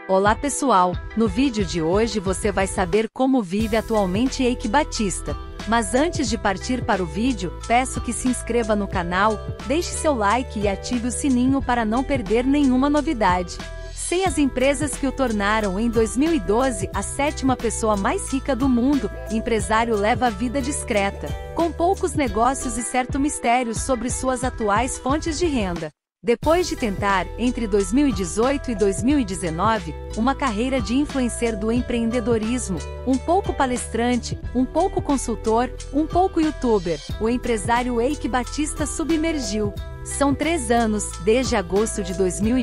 Olá pessoal, no vídeo de hoje você vai saber como vive atualmente Eike Batista. Mas antes de partir para o vídeo, peço que se inscreva no canal, deixe seu like e ative o sininho para não perder nenhuma novidade. Sem as empresas que o tornaram em 2012 a sétima pessoa mais rica do mundo, empresário leva a vida discreta, com poucos negócios e certo mistério sobre suas atuais fontes de renda. Depois de tentar, entre 2018 e 2019, uma carreira de influencer do empreendedorismo, um pouco palestrante, um pouco consultor, um pouco youtuber, o empresário Eike Batista submergiu. São 3 anos, desde agosto de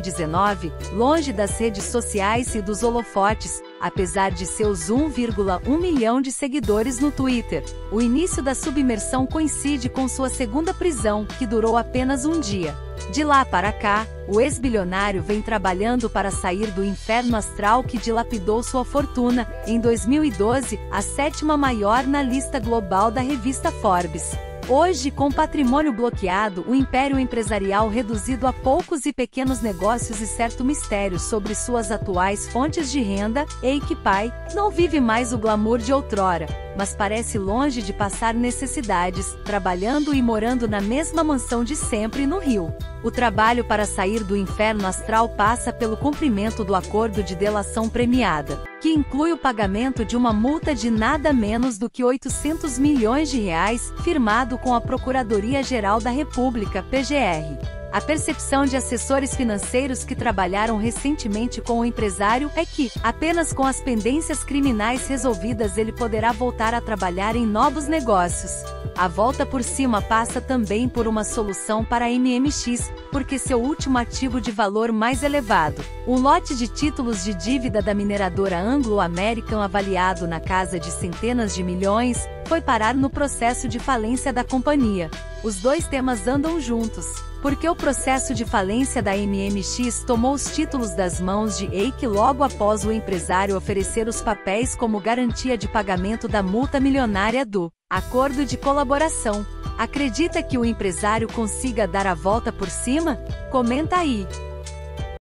2019, longe das redes sociais e dos holofotes, apesar de seus 1,1 milhão de seguidores no Twitter. O início da submersão coincide com sua segunda prisão, que durou apenas um dia. De lá para cá, o ex-bilionário vem trabalhando para sair do inferno astral que dilapidou sua fortuna, em 2012, a sétima maior na lista global da revista Forbes. Hoje, com patrimônio bloqueado, o império empresarial reduzido a poucos e pequenos negócios e certo mistério sobre suas atuais fontes de renda, Eike pai não vive mais o glamour de outrora, mas parece longe de passar necessidades, trabalhando e morando na mesma mansão de sempre no Rio. O trabalho para sair do inferno astral passa pelo cumprimento do acordo de delação premiada, que inclui o pagamento de uma multa de nada menos do que 800 milhões de reais, firmado com a Procuradoria-Geral da República, PGR. A percepção de assessores financeiros que trabalharam recentemente com o empresário é que, apenas com as pendências criminais resolvidas, ele poderá voltar a trabalhar em novos negócios. A volta por cima passa também por uma solução para a MMX, porque seu último ativo de valor mais elevado, um lote de títulos de dívida da mineradora Anglo American avaliado na casa de centenas de milhões, foi parar no processo de falência da companhia. Os dois temas andam juntos, porque o processo de falência da MMX tomou os títulos das mãos de Eike logo após o empresário oferecer os papéis como garantia de pagamento da multa milionária do acordo de colaboração. Acredita que o empresário consiga dar a volta por cima? Comenta aí!